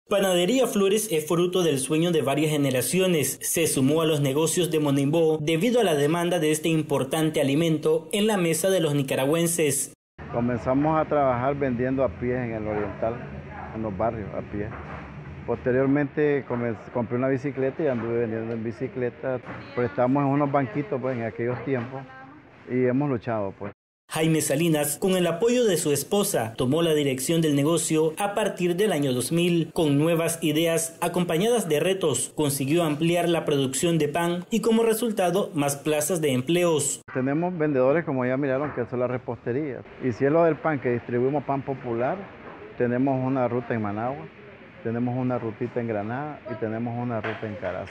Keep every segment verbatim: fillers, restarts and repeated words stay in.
Panadería Flores es fruto del sueño de varias generaciones. Se sumó a los negocios de Monimbó debido a la demanda de este importante alimento en la mesa de los nicaragüenses. Comenzamos a trabajar vendiendo a pie en el Oriental, en los barrios a pie. Posteriormente compré una bicicleta y anduve vendiendo en bicicleta. Pues estamos en unos banquitos pues, en aquellos tiempos y hemos luchado pues. Jaime Salinas, con el apoyo de su esposa, tomó la dirección del negocio a partir del año dos mil. Con nuevas ideas acompañadas de retos, consiguió ampliar la producción de pan y como resultado más plazas de empleos. Tenemos vendedores, como ya miraron, que son las reposterías. Y si es lo del pan, que distribuimos pan popular, tenemos una ruta en Managua, tenemos una rutita en Granada y tenemos una ruta en Carazo.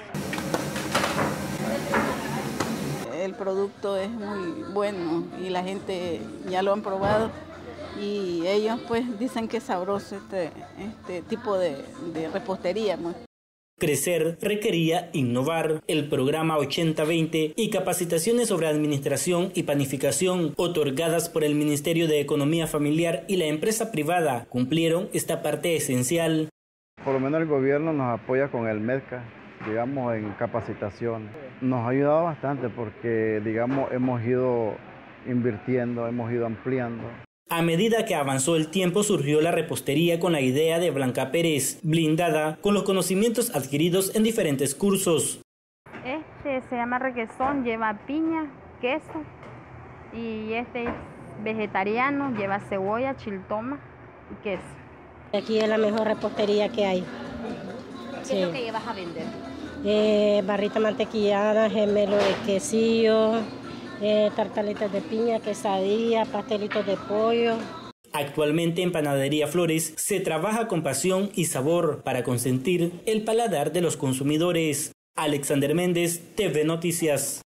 El producto es muy bueno y la gente ya lo han probado y ellos pues dicen que es sabroso este, este tipo de, de repostería. ¿No? Crecer requería innovar. El programa ochenta veinte y capacitaciones sobre administración y panificación otorgadas por el Ministerio de Economía Familiar y la empresa privada cumplieron esta parte esencial. Por lo menos el gobierno nos apoya con el MEDCA, digamos, en capacitación. Nos ha ayudado bastante porque, digamos, hemos ido invirtiendo, hemos ido ampliando. A medida que avanzó el tiempo, surgió la repostería con la idea de Blanca Pérez, blindada con los conocimientos adquiridos en diferentes cursos. Este se llama requesón, lleva piña, queso, y este es vegetariano, lleva cebolla, chiltoma y queso. Aquí es la mejor repostería que hay. ¿Qué sí. es lo que llevas a vender? Eh, barrita mantequillada, gemelo de quesillo, eh, tartaletas de piña, quesadilla, pastelitos de pollo. Actualmente en Panadería Flores se trabaja con pasión y sabor para consentir el paladar de los consumidores. Alexander Méndez, T V Noticias.